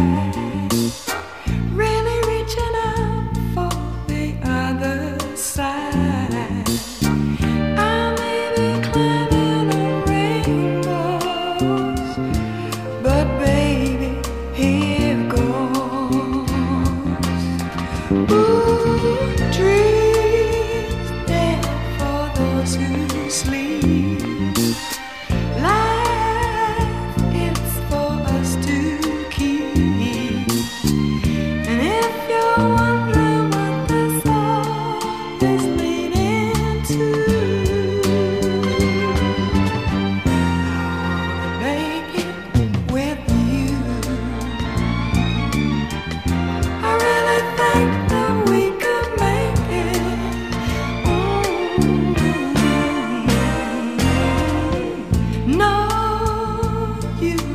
really reaching out for the other side. I may be climbing on rainbows, but baby, here goes. Ooh, dreams there for those who sleep. Life, it's for us to keep. And if you're wondering what this all is leading to, I wanna make it with you. I really think that we could make it. No, you